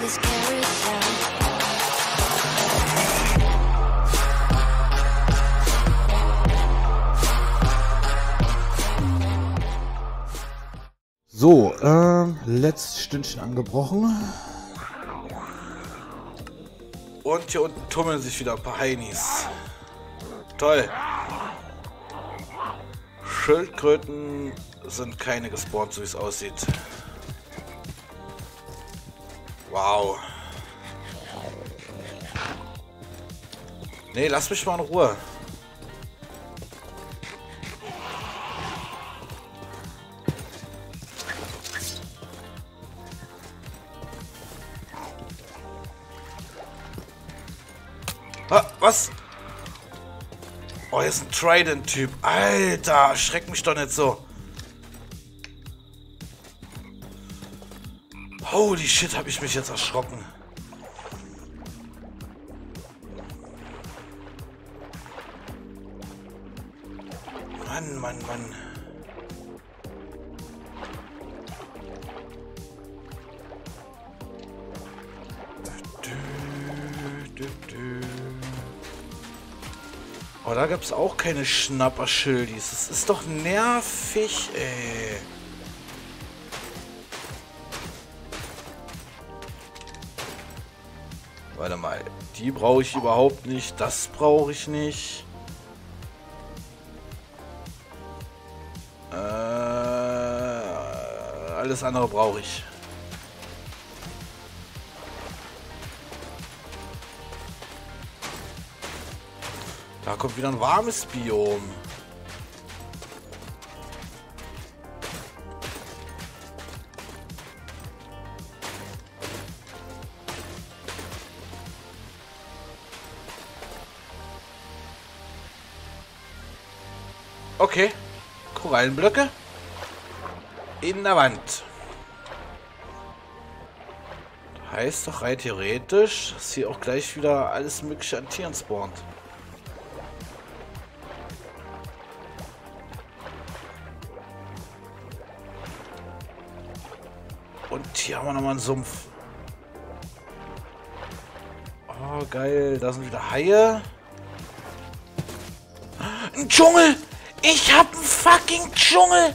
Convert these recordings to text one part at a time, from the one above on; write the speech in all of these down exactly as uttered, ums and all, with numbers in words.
this carousel. So, ähm, letztes Stündchen angebrochen. Und hier unten tummeln sich wieder ein paar Heinis. Toll. Schildkröten sind keine gespawnt, so wie es aussieht. Wow. Nee, lass mich mal in Ruhe. Ah, was? Oh, hier ist ein Trident-Typ. Alter, schreck mich doch nicht so. Holy shit, hab ich mich jetzt erschrocken. Mann, Mann, Mann. Oh, da gab es auch keine Schnapperschildis. Das ist doch nervig, ey. Warte mal. Die brauche ich überhaupt nicht. Das brauche ich nicht. Äh, alles andere brauche ich. Da kommt wieder ein warmes Biom. Okay. Korallenblöcke. In der Wand. Heißt doch rein theoretisch, dass hier auch gleich wieder alles mögliche an Tieren spawnt. Und hier haben wir nochmal einen Sumpf. Oh, geil. Da sind wieder Haie. Ein Dschungel! Ich hab einen fucking Dschungel!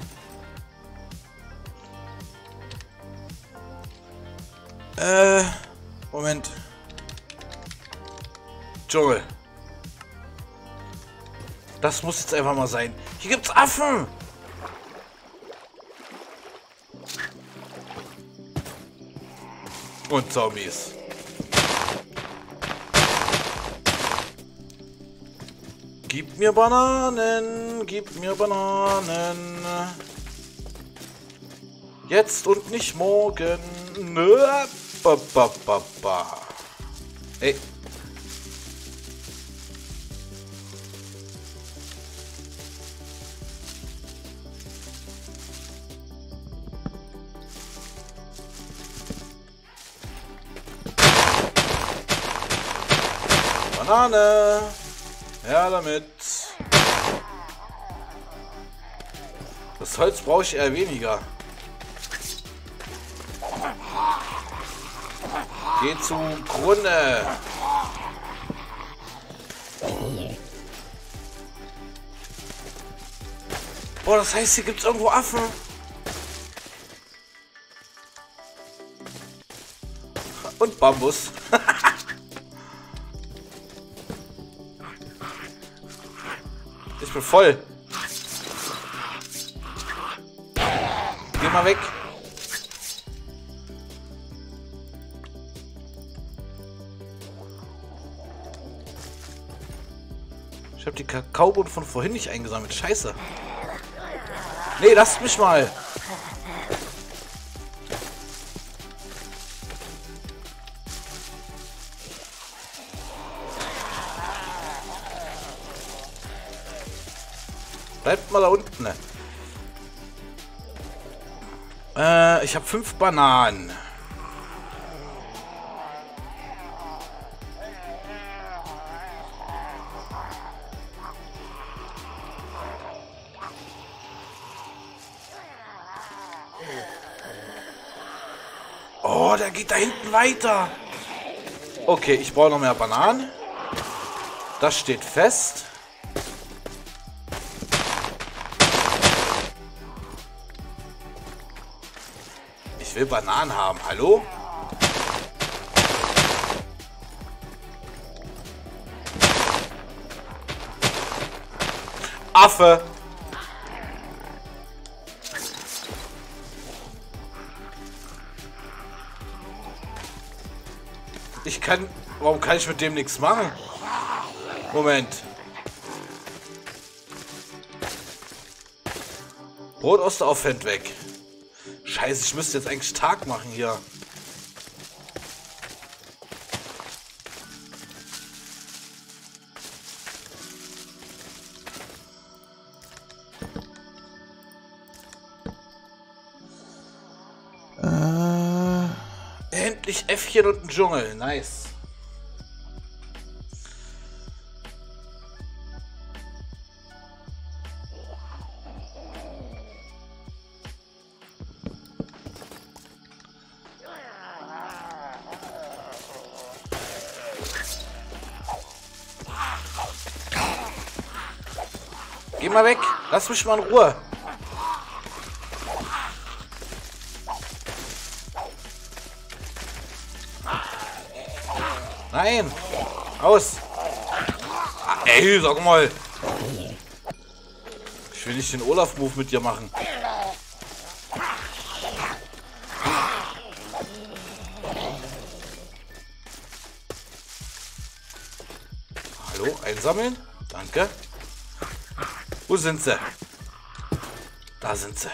Äh, Moment. Dschungel. Das muss jetzt einfach mal sein. Hier gibt's Affen! Und Zombies. Gib mir Bananen, gib mir Bananen. Jetzt und nicht morgen. Nö. Ba, ba, ba, ba. Hey. Banane. Ja, damit. Das Holz brauche ich eher weniger. Geh zum Grunde. Boah, das heißt, hier gibt es irgendwo Affen. Und Bambus. Ich bin voll. Geh mal weg. Ich habe die Kakaobohnen von vorhin nicht eingesammelt. Scheiße. Nee, lasst mich mal. Bleibt mal da unten. Äh, ich habe fünf Bananen. Oh, der geht da hinten weiter. Okay, ich brauche noch mehr Bananen. Das steht fest. Ich will Bananen haben. Hallo? Affe. Ich kann... Warum kann ich mit dem nichts machen? Moment. Brot aus der Aufwand weg. Scheiße, ich müsste jetzt eigentlich Tag machen hier. Äh, endlich Äffchen und ein Dschungel. Nice. Geh mal weg. Lass mich mal in Ruhe. Nein. Aus. Ah, ey, sag mal. Ich will nicht den Olaf-Move mit dir machen. Hallo, einsammeln. Danke. Wo sind sie? Da sind sie.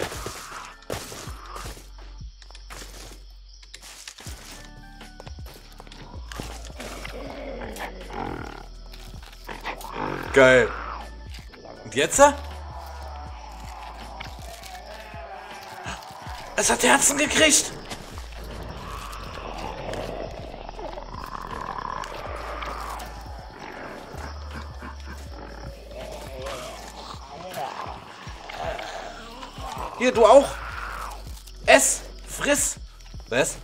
Geil. Und jetzt? Es hat Herzen gekriegt. Hier, du auch. Ess. Friss. Was?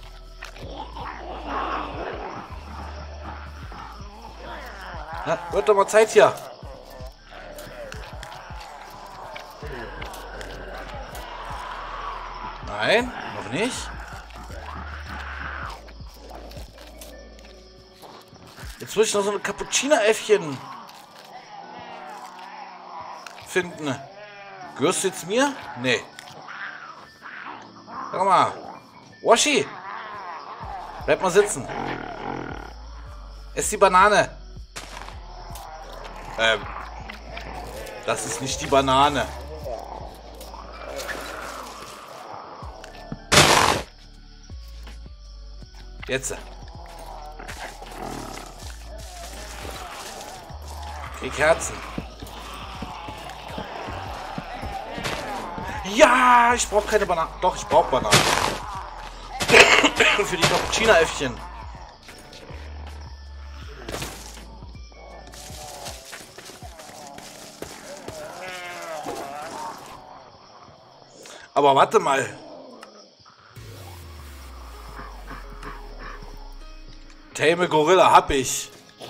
Na, wird doch mal Zeit hier. Nein, noch nicht. Jetzt muss ich noch so eine Cappuccino-Äffchen finden. Gehörst du jetzt mir? Nee. Sag mal. Washi! Bleib mal sitzen. Ess die Banane. Ähm. Das ist nicht die Banane. Jetzt. Krieg Herzen. Ja, ich brauche keine Bananen. Doch, ich brauche Bananen. Für die Cappuccino-Äffchen. Aber warte mal. Tame Gorilla hab ich.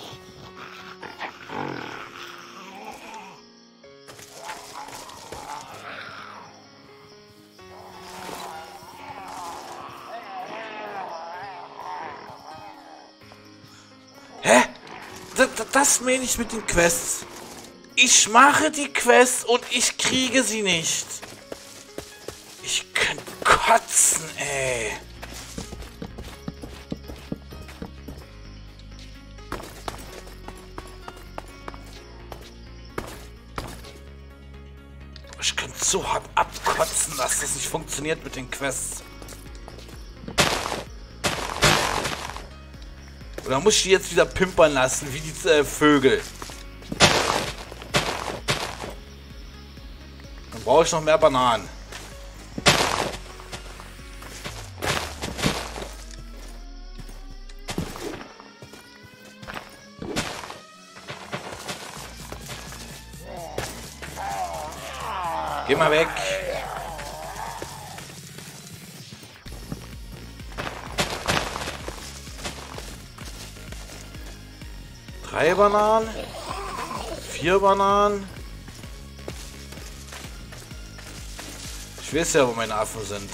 Hä? Das, das meine ich mit den Quests. Ich mache die Quests und ich kriege sie nicht. Ich könnte kotzen, ey. Ich könnte so hart abkotzen, dass das nicht funktioniert mit den Quests. Oder muss ich die jetzt wieder pimpern lassen, wie die äh, Vögel? Dann brauche ich noch mehr Bananen. Geh mal weg. Drei Bananen. Vier Bananen. Ich weiß ja, wo meine Affen sind.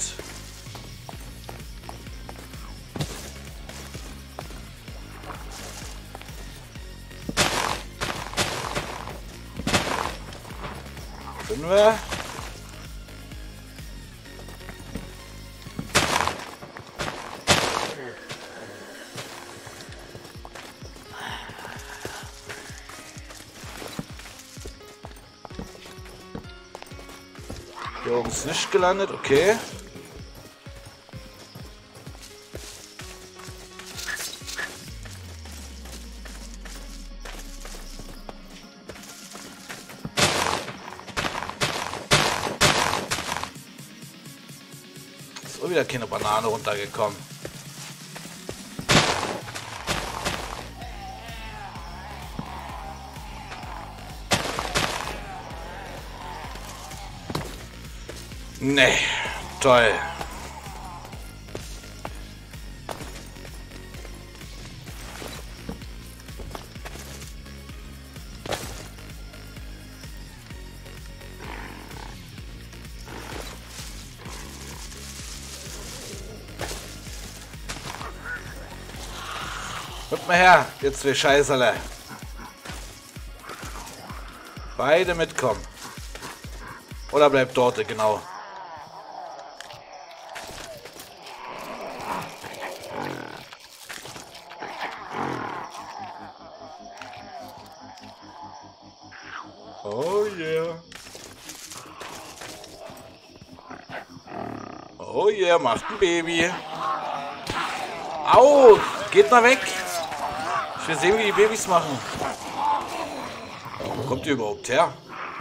Sind wir? Hier oben ist nicht gelandet, okay. Ist auch wieder keine Banane runtergekommen. Nee, toll. Kommt mal her, ihr zwei Scheißerle. Beide mitkommen. Oder bleibt dort, genau. Oh yeah. Oh yeah, macht ein Baby. Au, geht mal weg. Ich will sehen, wie die Babys machen. Wo kommt ihr überhaupt her?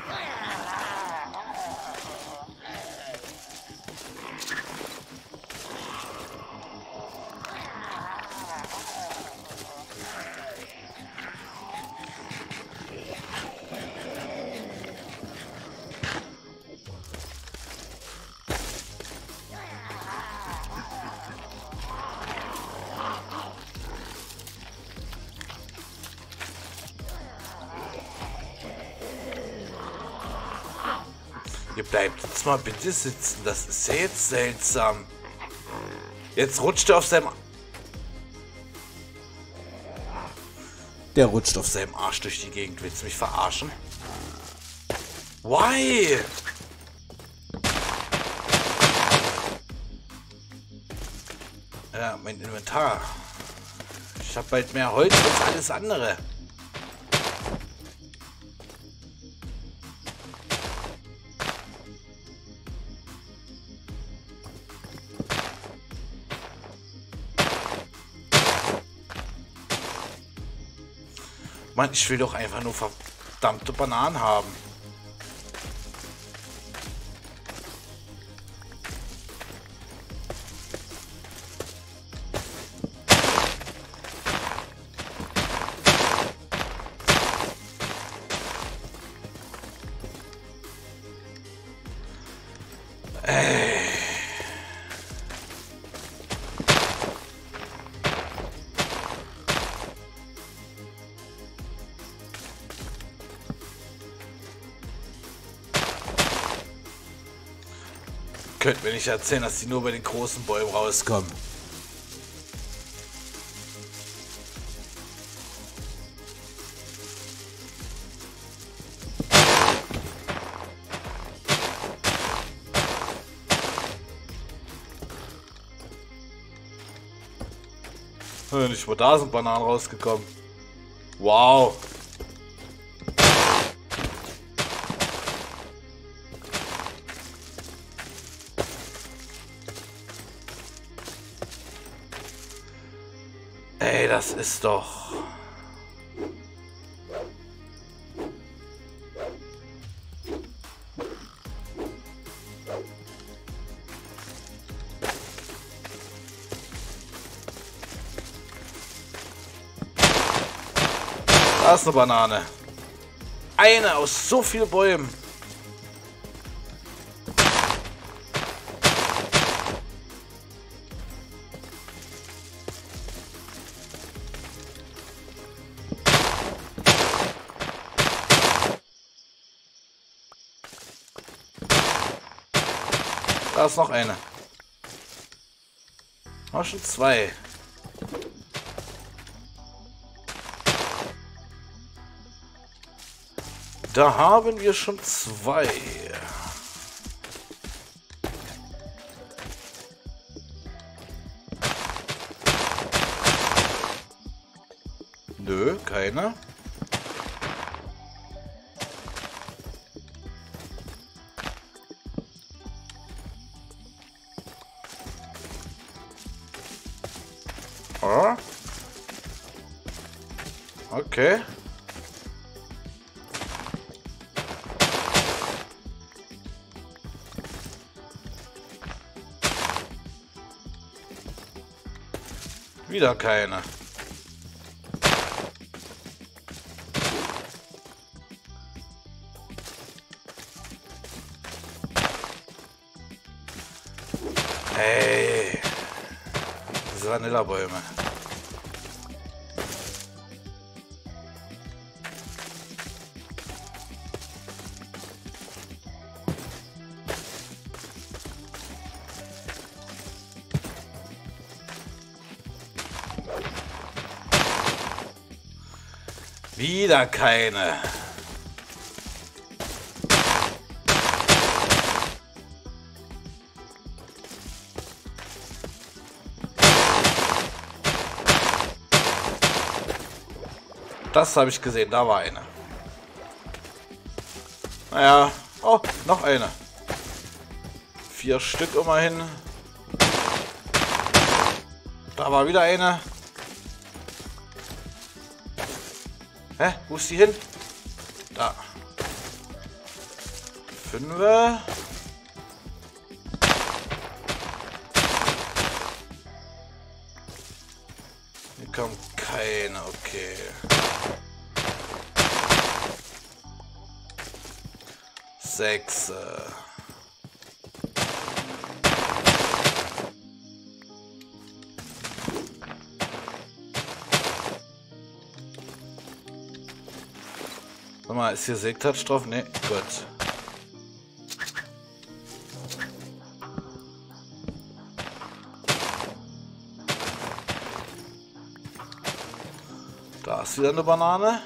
Ihr bleibt jetzt mal bitte sitzen. Das ist ja jetzt seltsam. Jetzt rutscht er auf seinem... Der rutscht auf seinem Arsch durch die Gegend. Willst du mich verarschen? Why? Ja, mein Inventar. Ich habe bald mehr Holz als alles andere. Mann, ich will doch einfach nur verdammte Bananen haben. Ey. Könnt mir nicht erzählen, dass die nur bei den großen Bäumen rauskommen. Nicht mal da sind Bananen rausgekommen. Wow. Ey, das ist doch... Da ist eine Banane. Eine aus so vielen Bäumen. Da ist noch eine. Auch schon zwei. Da haben wir schon zwei. Nö, keine. Oh. Okay. Wieder keine. Hey. Diese Vanillabäume. Wieder keine. Das habe ich gesehen, da war eine. Naja, oh, noch eine. Vier Stück immerhin. Da war wieder eine. Hä? Wo ist die hin? Da. Fünfe. Hier kommt keine, okay. Sechs. Sag mal, ist hier Sektouch drauf? Ne, gut. Da ist wieder eine Banane.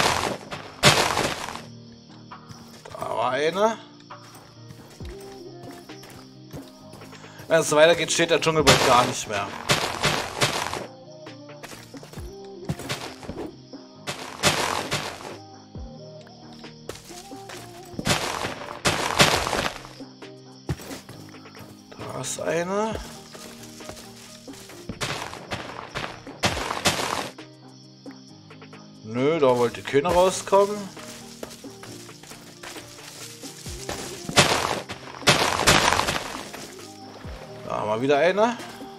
Da war eine. Wenn es weitergeht, steht der Dschungel bald gar nicht mehr. Da ist eine. Nö, da wollte keiner rauskommen. Da haben wir wieder eine.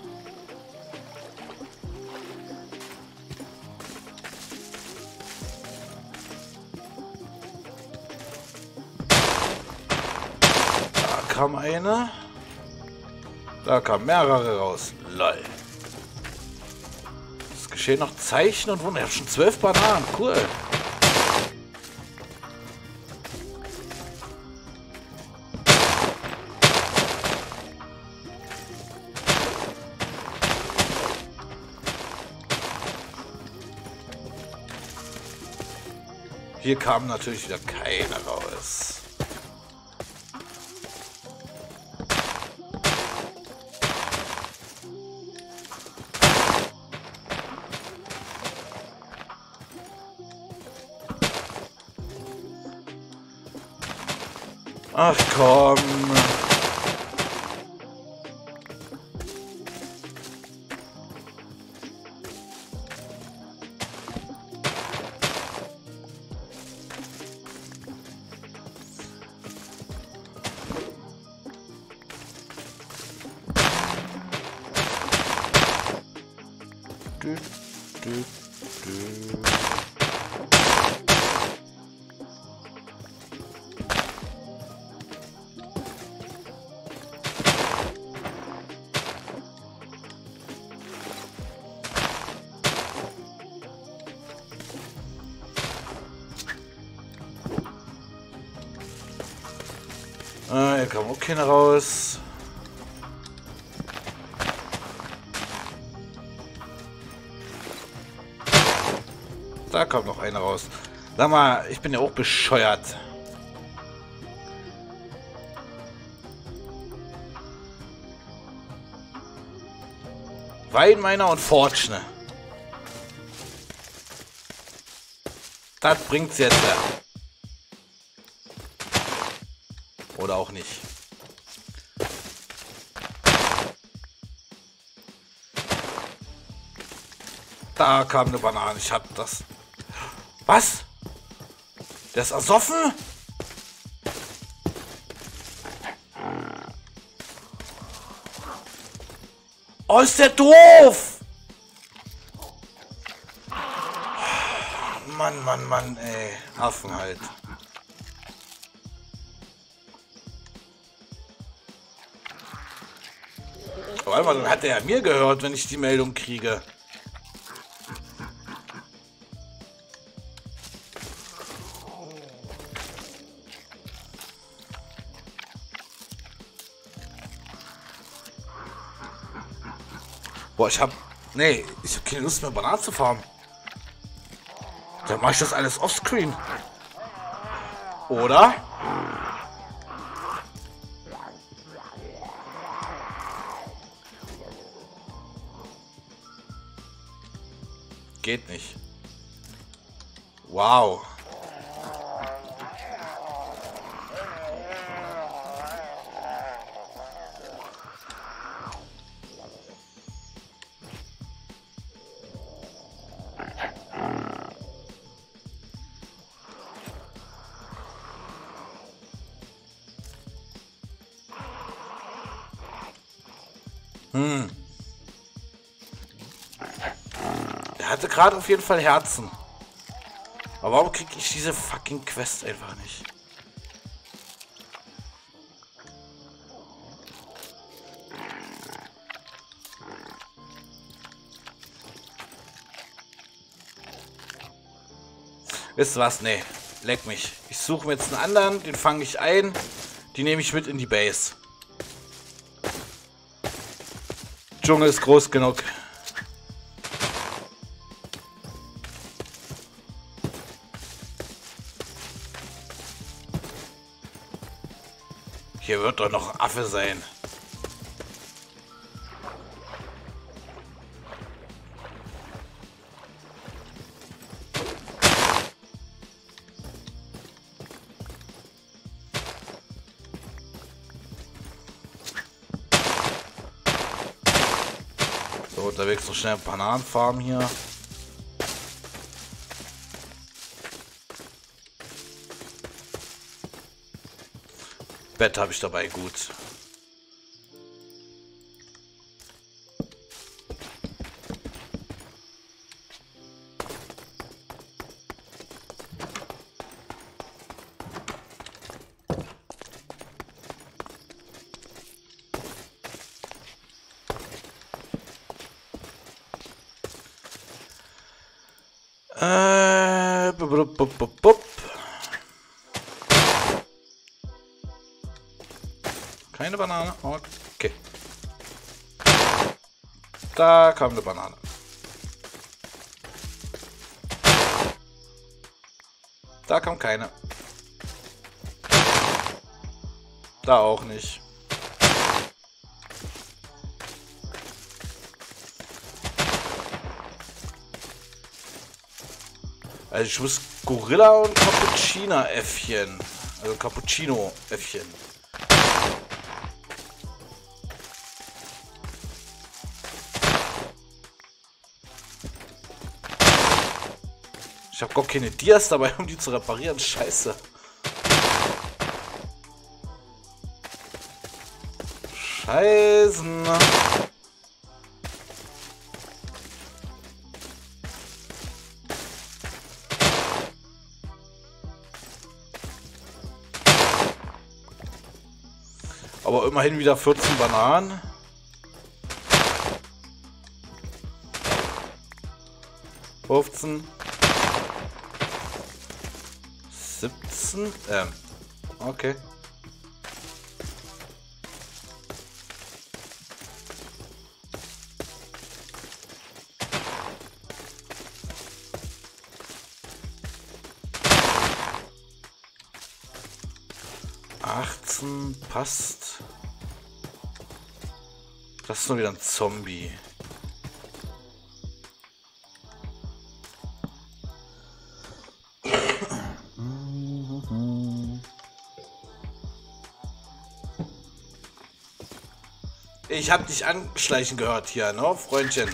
Da kam eine. Da kamen mehrere raus. Lol. Es geschehen noch Zeichen und Wunder. Ich habe schon zwölf Bananen. Cool. Hier kam natürlich wieder keine raus. Ach komm. Du, du, du. Ah, hier kam auch keiner raus. Da kommt noch eine raus. Sag mal, ich bin ja auch bescheuert. Weinminer und Fortune. Das bringt's jetzt. Oder auch nicht. Da kam eine Banane. Ich hab das. Was? Der ist ersoffen? Oh, ist der doof! Mann, Mann, Mann, ey. Affen halt. Aber einmal, dann hat er ja mir gehört, wenn ich die Meldung kriege. Boah, ich hab... Nee, ich hab keine Lust mehr, Bananen zu farmen. Dann mach ich das alles offscreen. Oder? Geht nicht. Wow. Hm. Er hatte gerade auf jeden Fall Herzen. Aber warum kriege ich diese fucking Quest einfach nicht? Wisst ihr was? Nee. Leck mich. Ich suche mir jetzt einen anderen, den fange ich ein. Die nehme ich mit in die Base. Dschungel ist groß genug. Hier wird doch noch ein Affe sein. So, unterwegs noch schnell Bananenfarm hier. Bett habe ich dabei, gut. Äh, bup, bup, bup, bup. Keine Banane. Okay. Da kam eine Banane. Da kam keine. Da auch nicht. Also ich muss Gorilla und Cappuccino-Äffchen. Also Cappuccino-Äffchen. Ich habe gar keine Dias dabei, um die zu reparieren. Scheiße. Scheißen. Aber immerhin wieder vierzehn Bananen. fünfzehn. siebzehn. Ähm. Okay. Waffen passt. Das ist nur wieder ein Zombie. Ich hab dich anschleichen gehört hier, ne, Freundchen?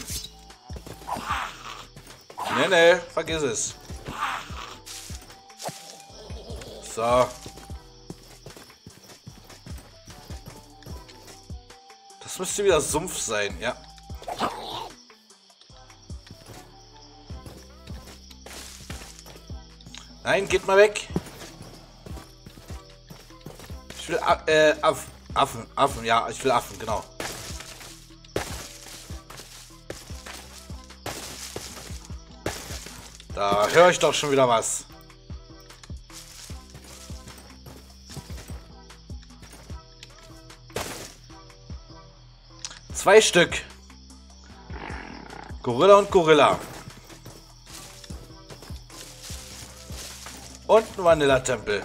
Nee, nee, vergiss es. So. Das müsste wieder Sumpf sein, ja. Nein, geht mal weg. Ich will äh, Affen, Affen, Affen, ja, ich will Affen, genau. Da höre ich doch schon wieder was. Zwei Stück. Gorilla und Gorilla. Und ein Vanilla-Tempel.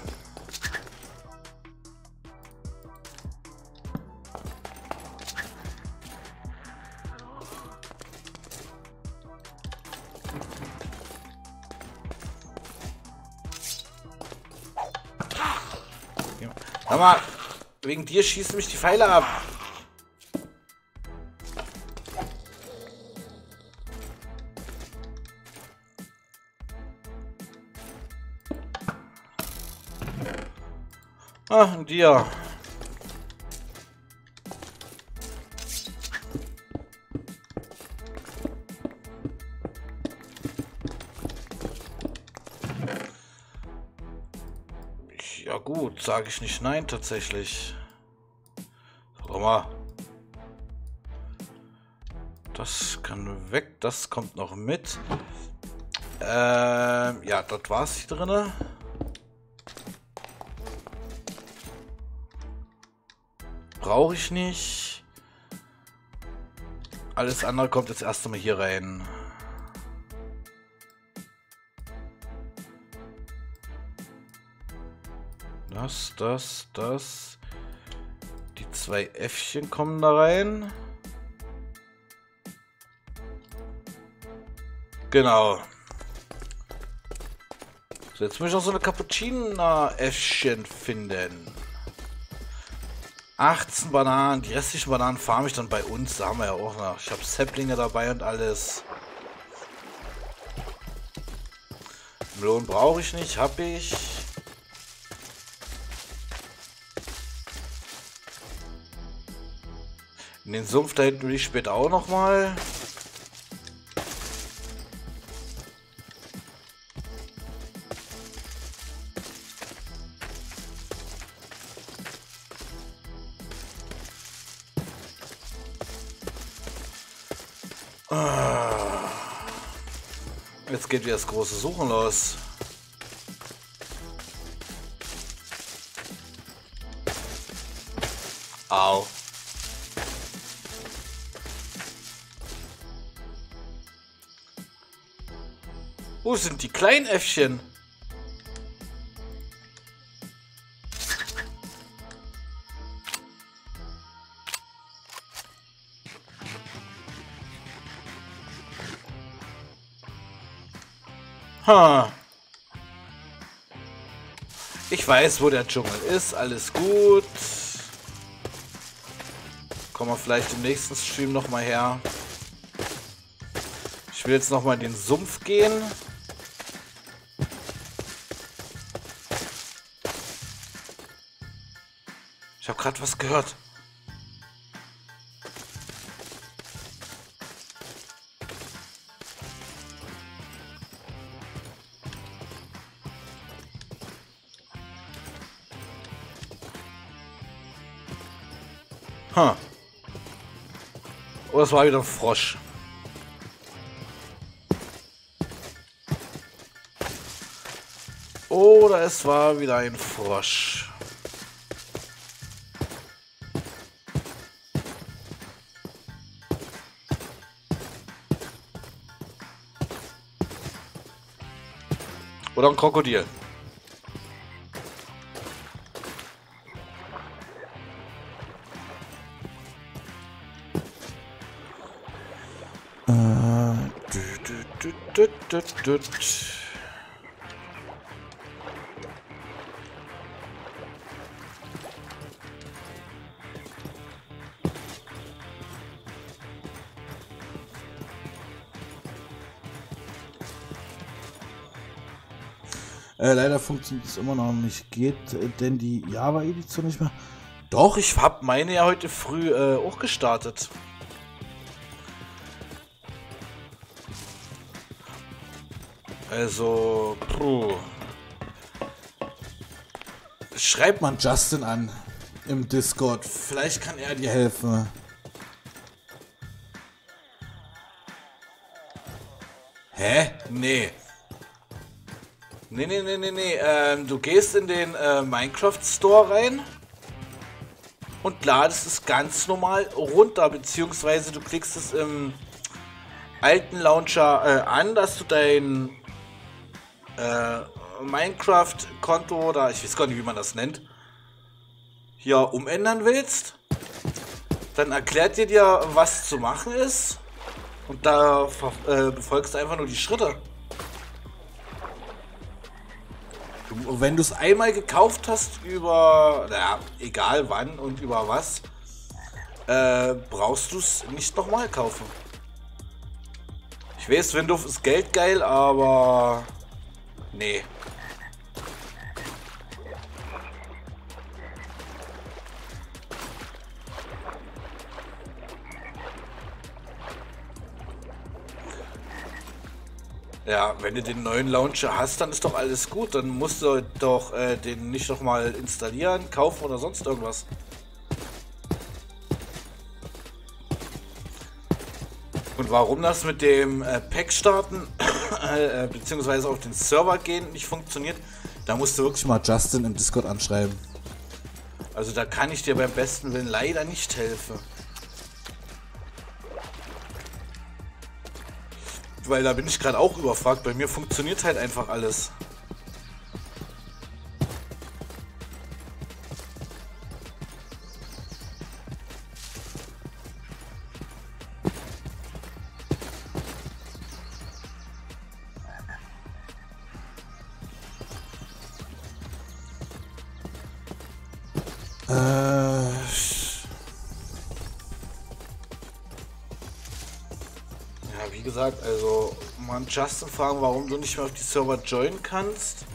Sag mal, wegen dir schießen mich die Pfeile ab. Ah, und dir. Ja gut, sage ich nicht nein tatsächlich. Schau mal. Das kann weg, das kommt noch mit. Ähm, ja, dort war es hier drinne. Brauche ich nicht. Alles andere kommt jetzt erst einmal hier rein. Das, das, das. Die zwei Äffchen kommen da rein. Genau. So, jetzt muss ich noch so eine Cappuccino-Äffchen finden. achtzehn Bananen. Die restlichen Bananen farme ich dann bei uns. Da haben wir ja auch noch. Ich habe Saplinge dabei und alles. Melonen brauche ich nicht. Habe ich. In den Sumpf da hinten will ich später auch noch mal. Jetzt geht wieder das große Suchen los. Au. Wo sind die kleinen Äffchen? Ha. Ich weiß, wo der Dschungel ist. Alles gut. Kommen wir vielleicht im nächsten Stream noch mal her. Ich will jetzt noch mal in den Sumpf gehen. Ich habe gerade was gehört. Huh. Oh, das war wieder ein Frosch. Oder es war wieder ein Frosch. Oder ein Krokodil. Düt, düt, düt, düt. Äh, leider funktioniert es immer noch nicht. Geht äh, denn die Java-Edition nicht mehr? Doch, ich habe meine ja heute früh äh, auch gestartet. Also, puh. Schreibt man Justin an im Discord. Vielleicht kann er dir helfen. Hä? Nee. Nee, nee, nee, nee, nee. Ähm, du gehst in den äh, Minecraft Store rein und ladest es ganz normal runter, beziehungsweise du klickst es im alten Launcher äh, an, dass du dein äh, Minecraft-Konto oder ich weiß gar nicht, wie man das nennt, hier umändern willst. Dann erklärt dir dir, was zu machen ist und da äh, befolgst du einfach nur die Schritte. Du, wenn du es einmal gekauft hast über, naja, egal wann und über was, äh, brauchst du es nicht nochmal kaufen. Ich weiß, Windows ist geldgeil, aber nee. Ja, wenn du den neuen Launcher hast, dann ist doch alles gut. Dann musst du doch äh, den nicht nochmal installieren, kaufen oder sonst irgendwas. Und warum das mit dem äh, Pack starten äh, beziehungsweise auf den Server gehen nicht funktioniert, da musst du wirklich mal Justin im Discord anschreiben. Also da kann ich dir beim besten Willen leider nicht helfen. Weil da bin ich gerade auch überfragt. Bei mir funktioniert halt einfach alles. Äh... Ja, wie gesagt, also man Justin fragen, warum du nicht mehr auf die Server joinen kannst.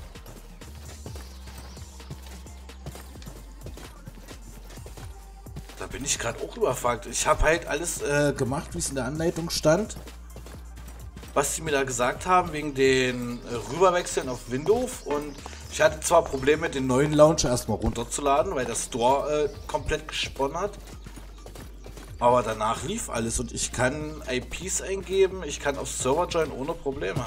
Da bin ich gerade auch überfragt. Ich habe halt alles äh, gemacht, wie es in der Anleitung stand. Was sie mir da gesagt haben, wegen den äh, Rüberwechseln auf Windows. Und ich hatte zwar Probleme, den neuen Launcher erstmal runterzuladen, weil der Store äh, komplett gesponnen hat. Aber danach lief alles und ich kann I Ps eingeben, ich kann auf Server joinen ohne Probleme.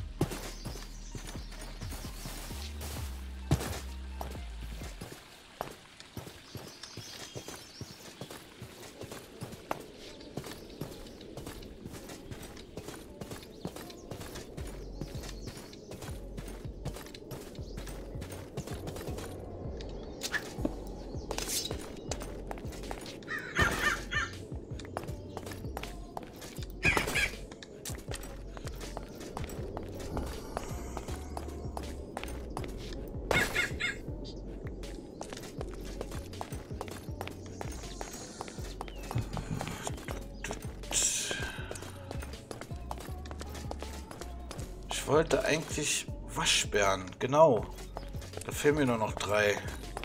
Ich wollte eigentlich Waschbären, genau. Da fehlen mir nur noch drei.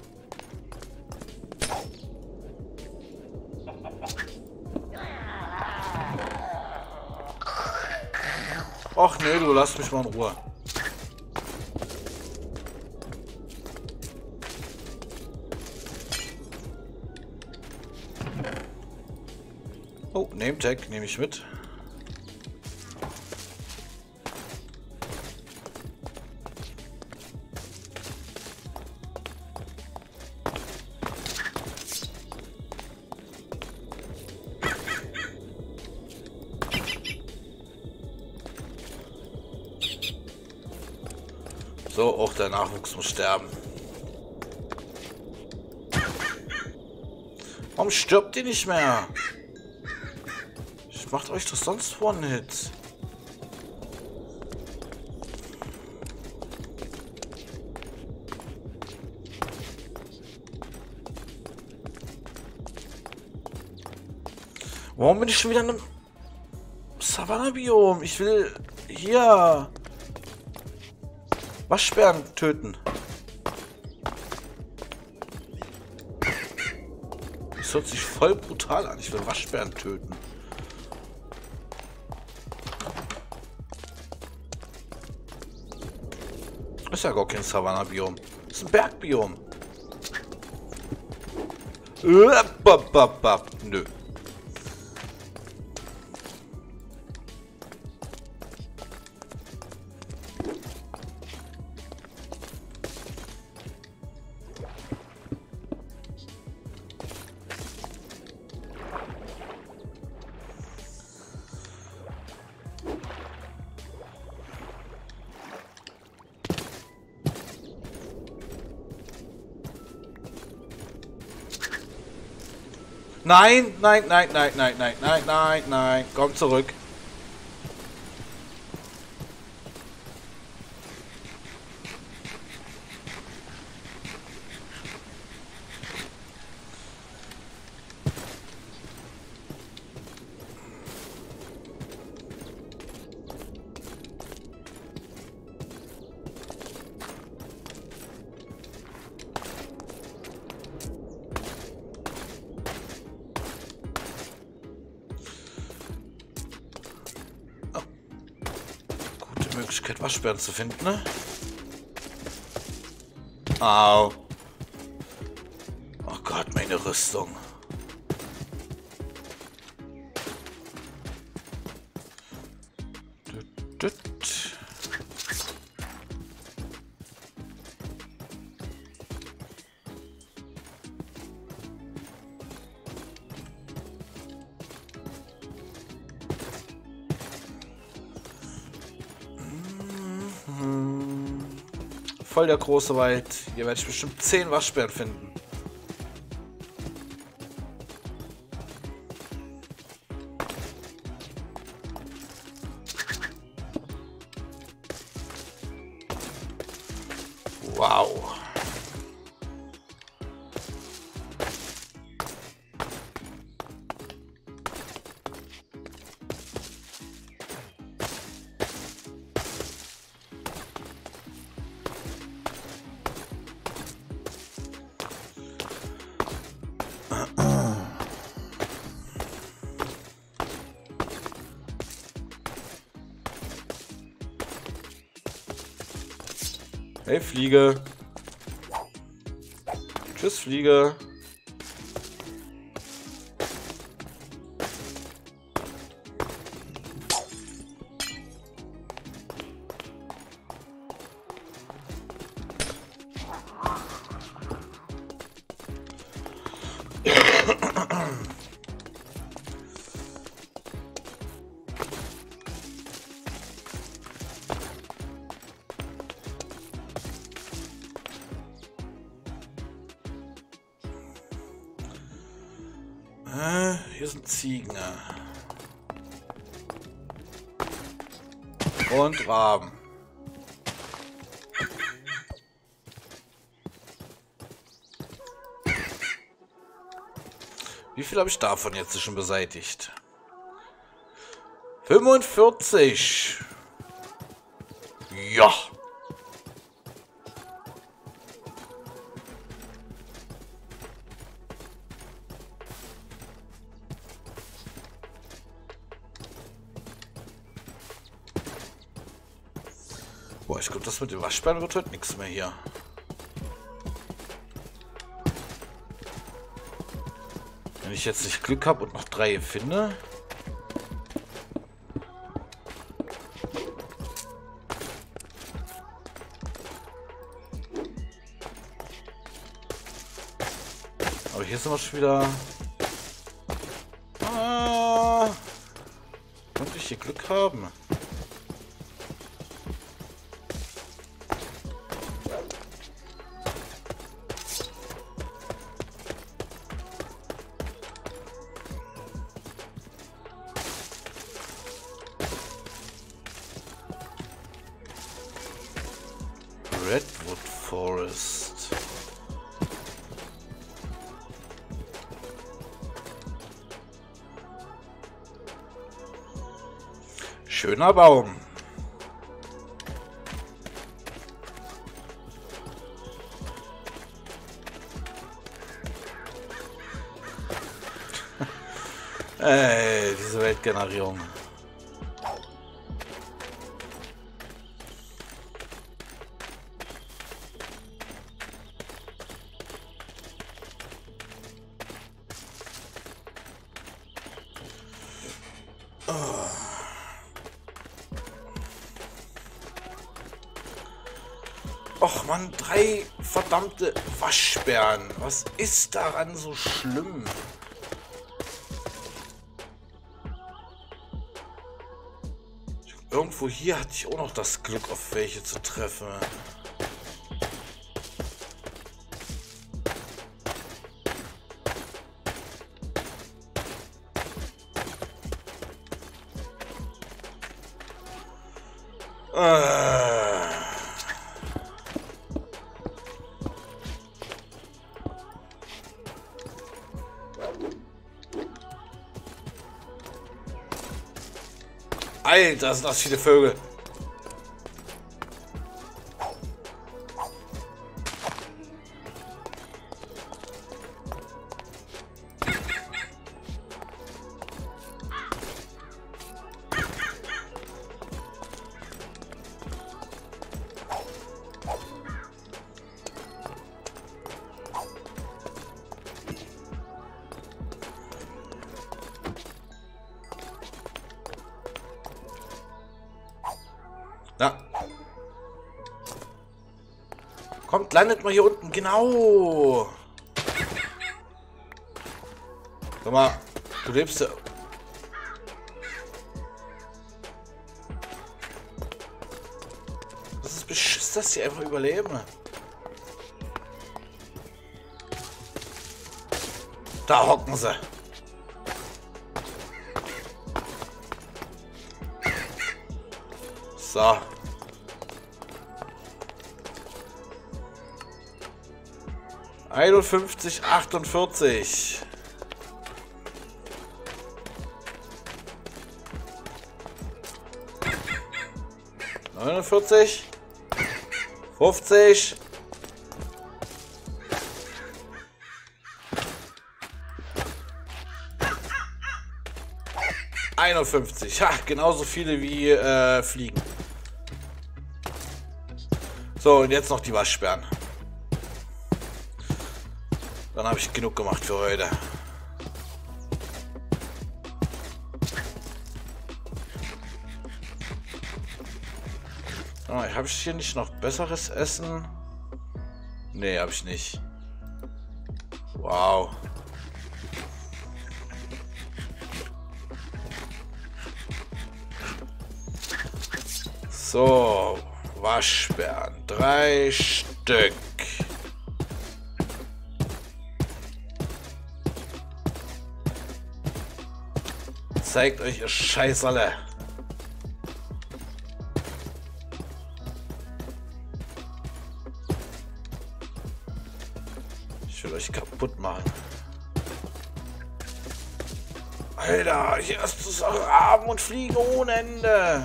Och nee, du lass mich mal in Ruhe. Oh, Name-Tag nehme ich mit. So, auch der Nachwuchs muss sterben. Warum stirbt ihr nicht mehr? Ich macht euch doch sonst One-Hit. Warum bin ich schon wieder in einem Savanna-Biom? Ich will hier Waschbären töten. Das hört sich voll brutal an. Ich will Waschbären töten. Ist ja gar kein Savanna-Biom. Das ist ein Bergbiom. Nö. Nein, nein, nein, nein, nein, nein, nein, nein, nein. Komm zurück. Möglichkeit, Waschbären zu finden, ne? Au. Oh Gott, meine Rüstung. Düt, düt. Voll der große Wald. Hier werde ich bestimmt zehn Waschbären finden. Wow. Hey, Fliege. Tschüss, Fliege. Äh, hier sind Ziegen. Und Raben. Wie viel habe ich davon jetzt schon beseitigt? fünfundvierzig. Ja. Boah, ich glaube, das mit dem Waschbären wird heute nichts mehr hier. Wenn ich jetzt nicht Glück habe und noch drei finde. Aber hier sind wir schon wieder. Ah, könnte ich hier Glück haben. Redwood Forest. Schöner Baum. Ey, diese Weltgenerierung. Och man, drei verdammte Waschbären. Was ist daran so schlimm? Irgendwo hier hatte ich auch noch das Glück, auf welche zu treffen. Äh. Alter, sind das viele Vögel. Ja. Kommt, landet mal hier unten. Genau. Sag mal, du lebst ja. Das ist beschiss, dass die einfach überleben. Da hocken sie. So. einundfünfzig, achtundvierzig. neunundvierzig. fünfzig. einundfünfzig. Ja, genauso viele wie äh, Fliegen. So, und jetzt noch die Waschbären. Dann habe ich genug gemacht für heute. Oh, habe ich hier nicht noch besseres Essen? Nee, habe ich nicht. Wow. So, Waschbären. Drei Stück. Zeigt euch ihr Scheißerle. Ich will euch kaputt machen. Alter, hier ist es Raben und Fliegen ohne Ende.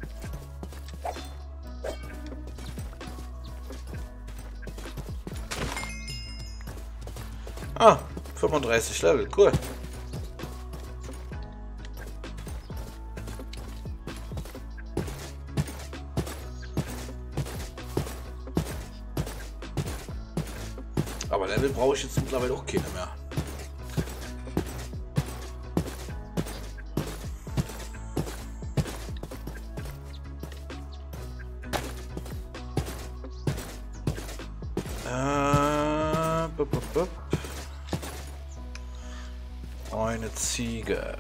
Ah, fünfunddreißig Level, cool. Aber Level brauche ich jetzt mittlerweile auch keine mehr. Äh, bup, bup, bup. Eine Ziege.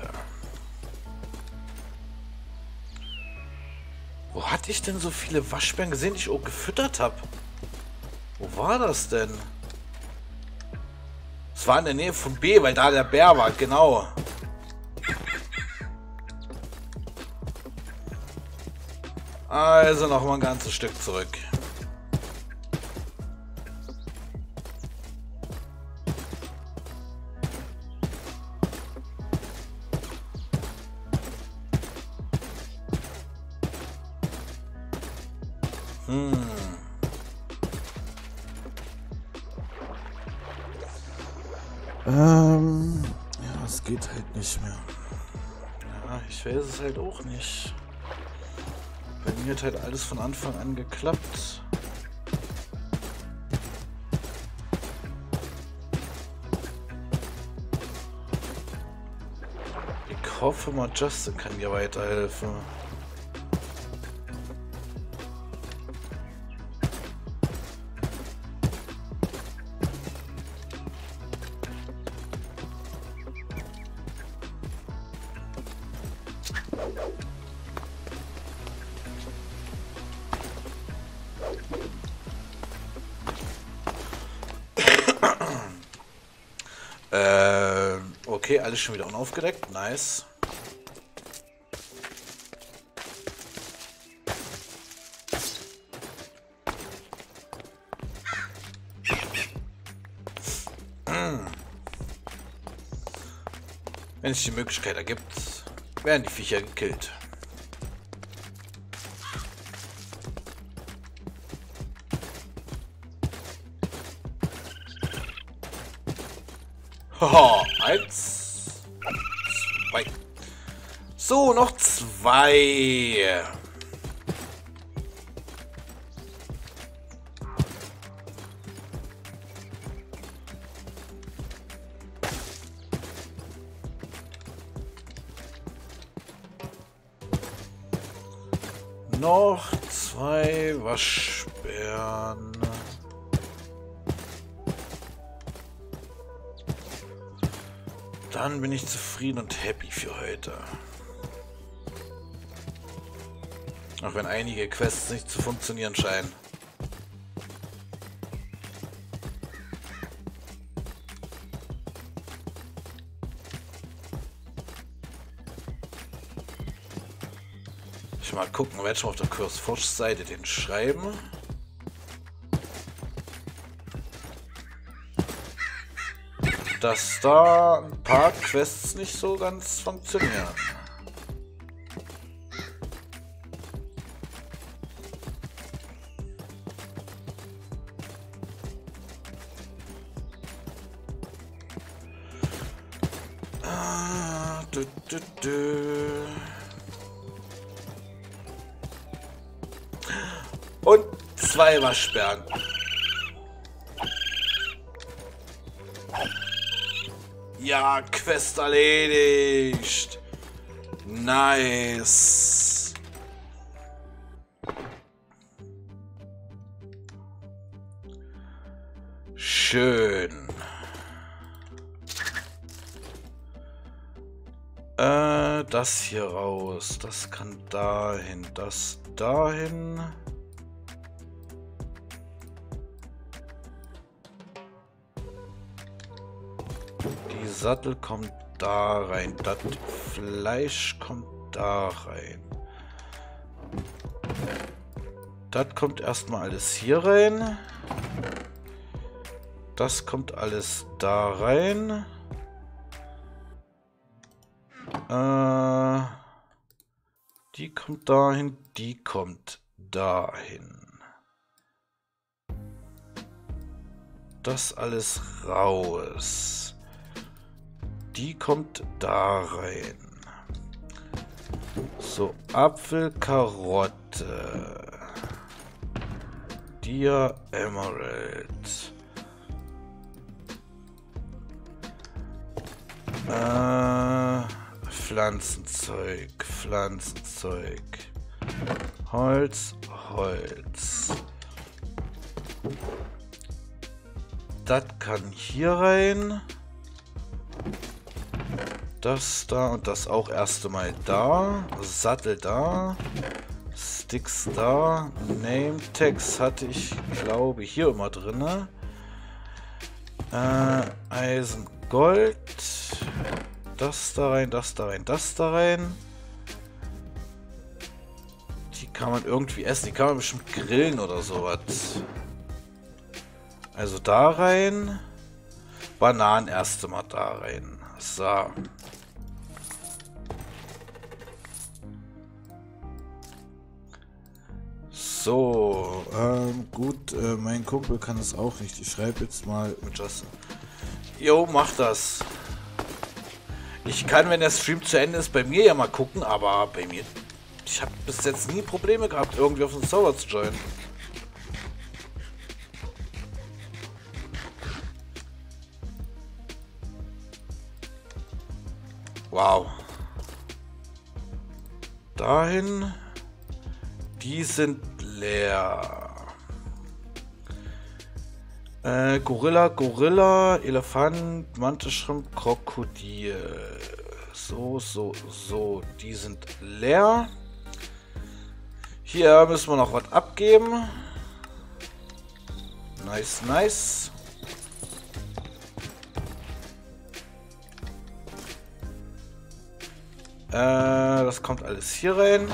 Wo hatte ich denn so viele Waschbären gesehen, die ich auch gefüttert habe? Wo war das denn? Es war in der Nähe von B, weil da der Bär war, genau. Also noch mal ein ganzes Stück zurück. Hm. Ähm, ja, es geht halt nicht mehr. Ja, ich weiß es halt auch nicht. Bei mir hat halt alles von Anfang an geklappt. Ich hoffe mal, Justin kann dir weiterhelfen. Äh, okay, alles schon wieder unaufgedeckt. Nice. Wenn es die Möglichkeit ergibt, werden die Viecher gekillt. Haha, eins, zwei. So, noch zwei. Noch zwei Waschbären. Dann bin ich zufrieden und happy für heute. Auch wenn einige Quests nicht zu funktionieren scheinen. Ich mal gucken, werde ich mal auf der CurseForge-Seite den schreiben. Dass da ein paar Quests nicht so ganz funktionieren. Ah, dü, dü, dü. Und zwei Waschbären. Ja, Quest erledigt. Nice. Schön. Äh, das hier raus. Das kann dahin. Das dahin. Die Sattel kommt da rein. Das Fleisch kommt da rein. Das kommt erstmal alles hier rein. Das kommt alles da rein. Äh, die kommt dahin. Die kommt dahin. Das alles raus. Die kommt da rein. So, Apfel, Karotte. Dia, Emerald. Äh, Pflanzenzeug, Pflanzenzeug. Holz, Holz. Das kann hier rein. Das da und das auch erst Mal da. Sattel da. Sticks da. Name Tags hatte ich, glaube ich, hier immer drin. Äh, Eisen, Gold. Das da rein, das da rein, das da rein. Die kann man irgendwie essen. Die kann man bestimmt grillen oder sowas. Also da rein. Bananen erst mal da rein. So. So, ähm, gut, äh, mein Kumpel kann es auch nicht. Ich schreibe jetzt mal mit Justin. Jo, mach das. Ich kann, wenn der Stream zu Ende ist, bei mir ja mal gucken, aber bei mir... Ich habe bis jetzt nie Probleme gehabt, irgendwie auf den Server zu joinen. Wow. Dahin. Die sind leer. Äh, Gorilla, Gorilla, Elefant, Mantelschrimp, Krokodil. So, so, so. Die sind leer. Hier müssen wir noch was abgeben. Nice, nice. Äh, das kommt alles hier rein.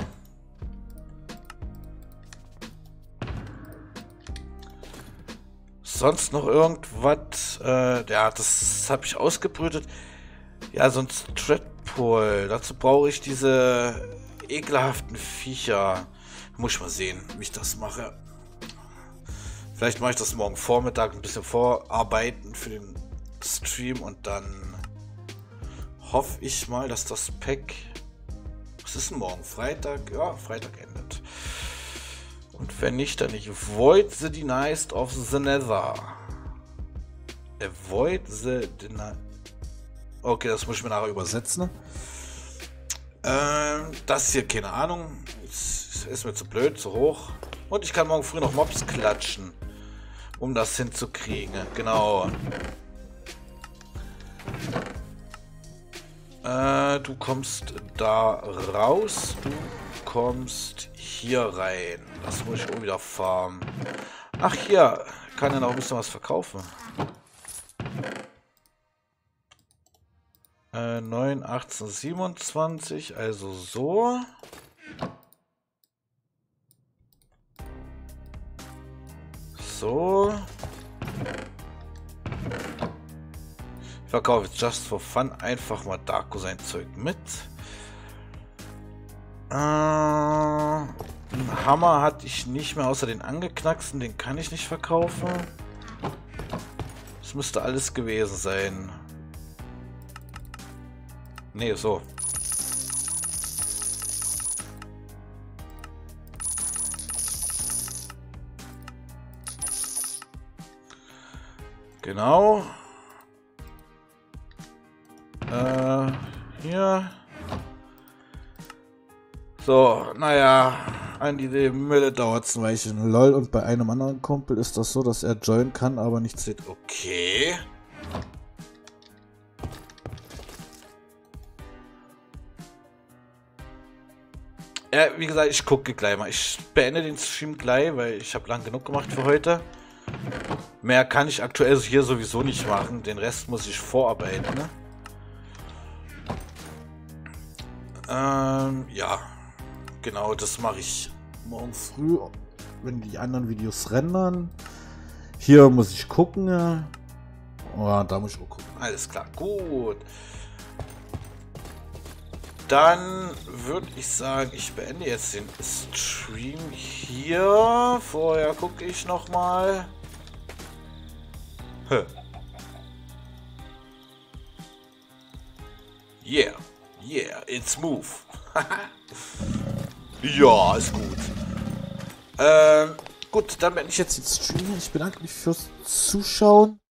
Sonst noch irgendwas? Äh, ja, das habe ich ausgebrütet. Ja, sonst Treadpool. Dazu brauche ich diese ekelhaften Viecher. Muss ich mal sehen, wie ich das mache. Vielleicht mache ich das morgen Vormittag ein bisschen vorarbeiten für den Stream und dann hoffe ich mal, dass das Pack... Was ist denn morgen? Freitag? Ja, Freitag endet. Und wenn nicht, dann nicht. Avoid the Denied of the Nether. Avoid the Denied... Okay, das muss ich mir nachher übersetzen. Ähm, das hier, keine Ahnung. Ist, ist mir zu blöd, zu hoch. Und ich kann morgen früh noch Mobs klatschen. Um das hinzukriegen. Genau. Äh, du kommst da raus. Du kommst hier rein. Das muss ich auch wieder farmen. Ach, hier. Kann ja noch ein bisschen was verkaufen. Äh, neun, achtzehn, siebenundzwanzig. Also so. So. Ich verkaufe jetzt just for fun einfach mal Darko sein Zeug mit. Äh, einen Hammer hatte ich nicht mehr, außer den angeknacksten. Den kann ich nicht verkaufen. Das müsste alles gewesen sein. Nee, so. Genau. Äh, hier. So, naja, an die Mülle dauert es ein Weilchen. Lol, und bei einem anderen Kumpel ist das so, dass er joinen kann, aber nichts sieht. Okay. Ja, wie gesagt, ich gucke gleich mal. Ich beende den Stream gleich, weil ich habe lang genug gemacht für heute. Mehr kann ich aktuell hier sowieso nicht machen. Den Rest muss ich vorarbeiten. Ne? Ähm, ja. Genau, das mache ich morgen früh, wenn die anderen Videos rendern. Hier muss ich gucken. Oh, da muss ich auch gucken. Alles klar, gut. Dann würde ich sagen, ich beende jetzt den Stream hier. Vorher gucke ich noch mal. Huh. Yeah, yeah, it's move. Ja, ist gut. Ähm, gut, dann beende ich jetzt den Stream. Ich bedanke mich fürs Zuschauen.